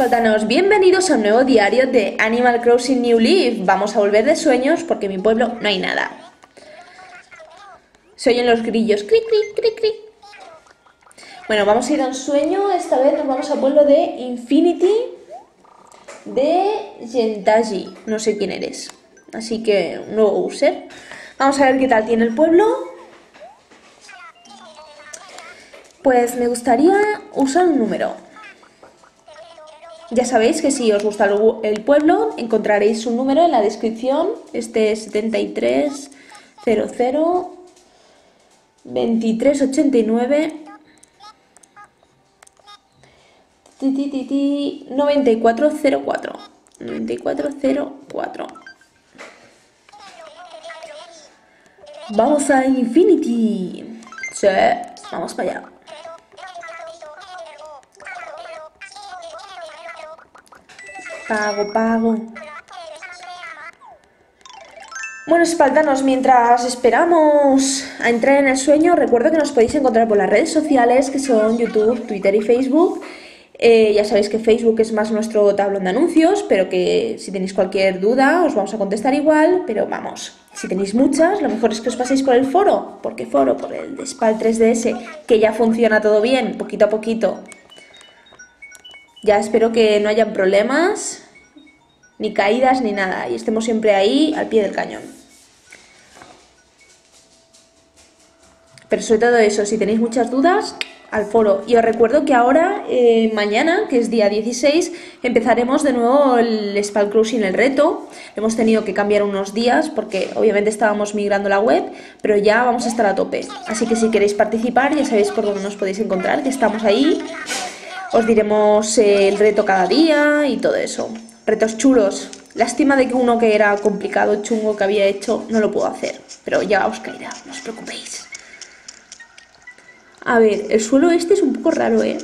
espartanos, bienvenidos a un nuevo diario de Animal Crossing New Leaf. Vamos a volver de sueños porque en mi pueblo no hay nada. Se oyen los grillos, cric, cric, cric, cric. Bueno, vamos a ir a un sueño. Esta vez nos vamos al pueblo de Infinity de Gentaji. No sé quién eres, así que un nuevo user. Vamos a ver qué tal tiene el pueblo. Pues me gustaría usar un número. Ya sabéis que si os gusta el pueblo, encontraréis un número en la descripción. Este es 7300 2389 9404. 9404. Vamos a Infinity. Sí, vamos para allá. Pago. Bueno, espartanos, mientras esperamos a entrar en el sueño, recuerdo que nos podéis encontrar por las redes sociales, que son YouTube, Twitter y Facebook. Ya sabéis que Facebook es más nuestro tablón de anuncios, pero que si tenéis cualquier duda os vamos a contestar igual. Pero vamos, si tenéis muchas, lo mejor es que os paséis por el foro. ¿Por qué foro? Por el de Spal 3DS, que ya funciona todo bien, poquito a poquito. Ya espero que no hayan problemas, ni caídas, ni nada, y estemos siempre ahí, al pie del cañón. Pero sobre todo eso, si tenéis muchas dudas, al foro. Y os recuerdo que ahora, mañana, que es día 16, empezaremos de nuevo el Spal Crossing, el reto. Hemos tenido que cambiar unos días porque obviamente estábamos migrando la web, pero ya vamos a estar a tope. Así que si queréis participar, ya sabéis por dónde nos podéis encontrar, que estamos ahí. Os diremos el reto cada día y todo eso. Retos chulos. Lástima de que uno que era complicado, chungo, que había hecho, no lo puedo hacer. Pero ya os caerá, no os preocupéis. A ver, el suelo este es un poco raro, ¿eh?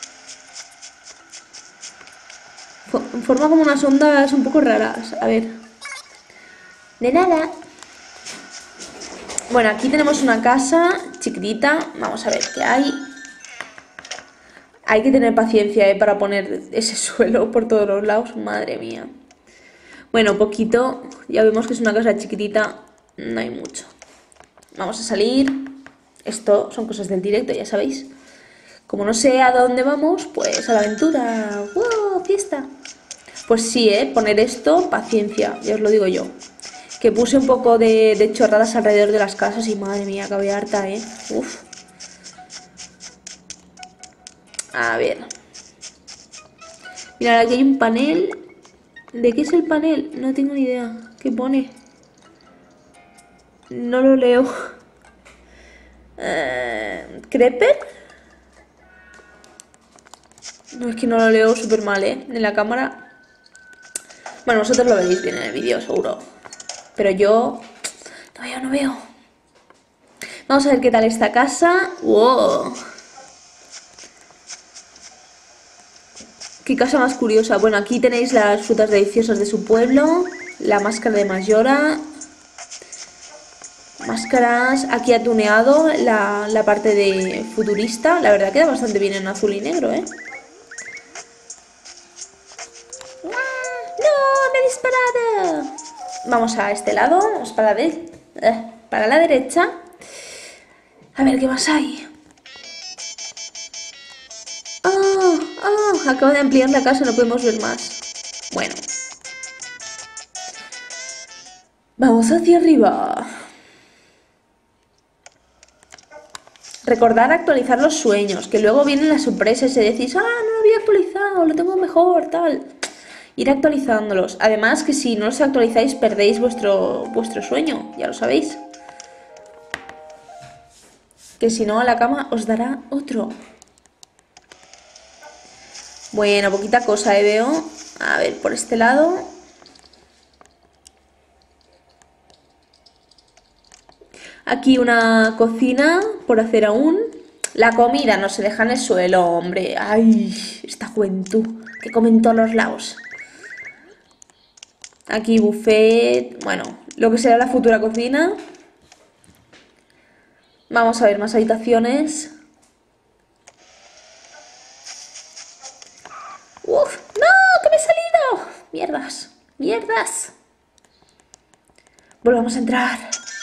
Forma como unas ondas un poco raras. A ver. De nada. Bueno, aquí tenemos una casa chiquitita. Vamos a ver qué hay. Hay que tener paciencia, para poner ese suelo por todos los lados. Madre mía. Bueno, poquito. Ya vemos que es una casa chiquitita. No hay mucho. Vamos a salir. Esto son cosas del directo, ya sabéis. Como no sé a dónde vamos, pues a la aventura. ¡Wow! ¡Fiesta! Pues sí, poner esto, paciencia. Ya os lo digo yo. Que puse un poco de chorradas alrededor de las casas y madre mía, acabé harta, Uf. A ver. Mirad, aquí hay un panel. ¿De qué es el panel? No tengo ni idea. ¿Qué pone? No lo leo. ¿Creeper? No, es que no lo leo súper mal, en la cámara. Bueno, vosotros lo veréis bien en el vídeo, seguro. Pero yo... No veo. Vamos a ver qué tal esta casa. ¡Wow! Qué casa más curiosa. Bueno, aquí tenéis las frutas deliciosas de su pueblo. La máscara de Majora. Máscaras. Aquí ha tuneado la parte de futurista. La verdad queda bastante bien en azul y negro, ¡No! ¡Me he disparado! Vamos a este lado. Vamos para la derecha. A ver qué más hay. Acabo de ampliar la casa, no podemos ver más. Bueno. Vamos hacia arriba. Recordar actualizar los sueños, que luego vienen las sorpresas y decís, no lo había actualizado, lo tengo mejor, tal. Ir actualizándolos. Además que si no los actualizáis perdéis vuestro sueño, ya lo sabéis. Que si no, la cama os dará otro. Bueno, poquita cosa, veo. A ver, por este lado. Aquí una cocina por hacer aún. La comida no se deja en el suelo, hombre. Ay, esta juventud que come en todos los lados. Aquí buffet. Bueno, lo que será la futura cocina. Vamos a ver más habitaciones. ¡Uf! ¡No! Volvamos a entrar.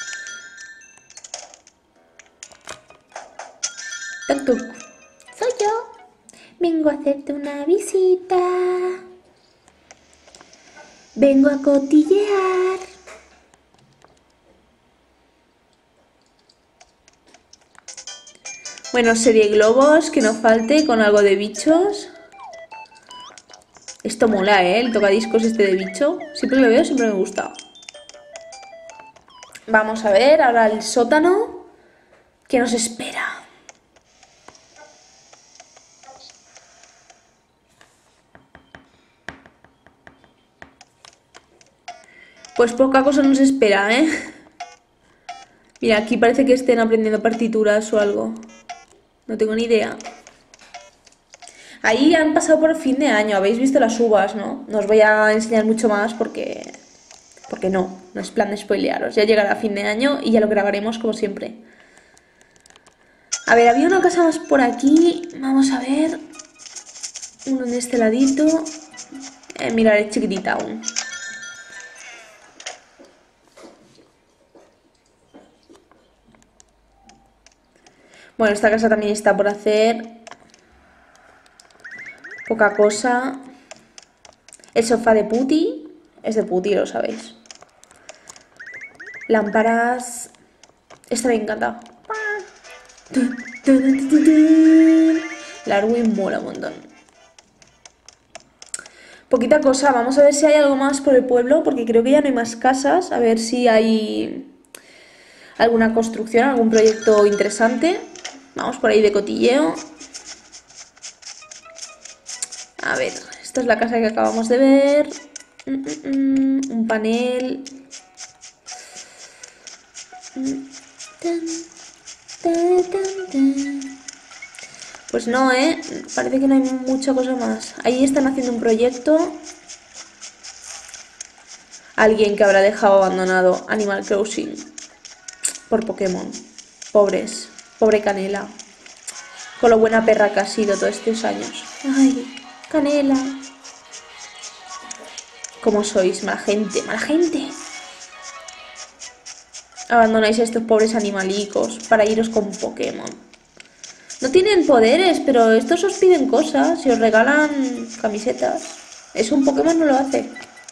Toc, toc. Soy yo. Vengo a hacerte una visita. Vengo a cotillear. Bueno, serie globos, que no falte, con algo de bichos. Esto mola, ¿eh? El tocadiscos este de bicho. Siempre lo veo, siempre me gusta. Vamos a ver ahora el sótano. ¿Qué nos espera? Pues poca cosa nos espera, ¿eh? Mira, aquí parece que estén aprendiendo partituras o algo. No tengo ni idea. Ahí han pasado por fin de año, habéis visto las uvas, ¿no? No os voy a enseñar mucho más porque no es plan de spoilearos. Ya llegará fin de año y ya lo grabaremos como siempre. A ver, había una casa más por aquí. Vamos a ver. Uno en este ladito. Mirad, es chiquitita aún. Bueno, esta casa también está por hacer. Poca cosa. El sofá de Puti. Es de Puti, lo sabéis. Lámparas. Esta me encanta. La Arwin mola un montón. Poquita cosa. Vamos a ver si hay algo más por el pueblo, porque creo que ya no hay más casas. A ver si hay alguna construcción, algún proyecto interesante. Vamos por ahí de cotilleo. A ver, esta es la casa que acabamos de ver. Un panel. Pues no, parece que no hay mucha cosa más. Ahí están haciendo un proyecto. Alguien que habrá dejado abandonado Animal Crossing por Pokémon. Pobres, pobre Canela. Con lo buena perra que ha sido todos estos años. Ay, Canela. ¿Cómo sois? Mala gente, mala gente. Abandonáis a estos pobres animalicos para iros con Pokémon. No tienen poderes, pero estos os piden cosas y os regalan camisetas. Eso un Pokémon no lo hace.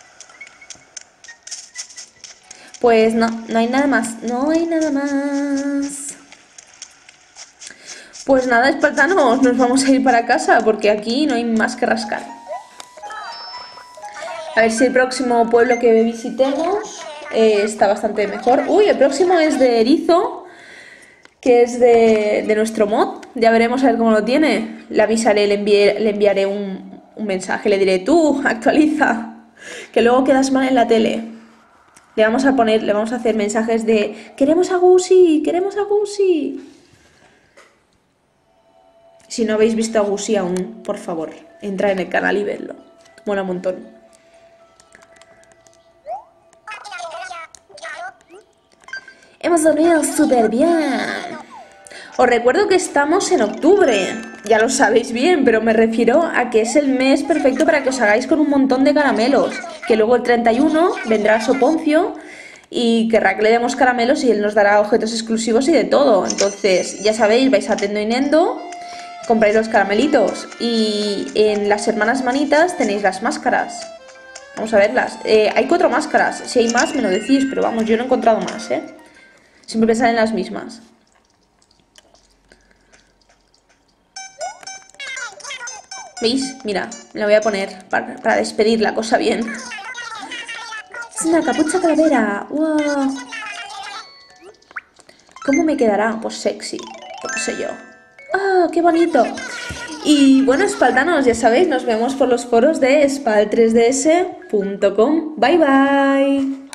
Pues no hay nada más. No hay nada más. Pues nada, espartanos, nos vamos a ir para casa porque aquí no hay más que rascar. A ver si el próximo pueblo que visitemos está bastante mejor. Uy, el próximo es de Erizo, que es de nuestro mod. Ya veremos a ver cómo lo tiene. Le avisaré, le enviaré un mensaje. Le diré, tú, actualiza, que luego quedas mal en la tele. Le vamos a hacer mensajes de queremos a Gusi, queremos a Gusi. Si no habéis visto a Gusi aún, por favor, entra en el canal y vedlo. Mola un montón. Hemos dormido súper bien. Os recuerdo que estamos en octubre. Ya lo sabéis bien, pero me refiero a que es el mes perfecto para que os hagáis con un montón de caramelos. Que luego el 31 vendrá Soponcio y querrá que le demos caramelos y él nos dará objetos exclusivos y de todo. Entonces, ya sabéis, vais a Tendo y Nendo, compráis los caramelitos y en las hermanas manitas tenéis las máscaras. Vamos a verlas. Hay 4 máscaras. Si hay más me lo decís, pero vamos, yo no he encontrado más, Siempre me salen las mismas. ¿Veis? Mira, me la voy a poner para despedir la cosa bien. Es una capucha calavera. ¡Wow! ¿Cómo me quedará? Pues sexy. ¿Qué sé yo? ¡Ah, qué bonito! Y bueno, espartanos, ya sabéis, nos vemos por los foros de spal3ds.com. Bye bye.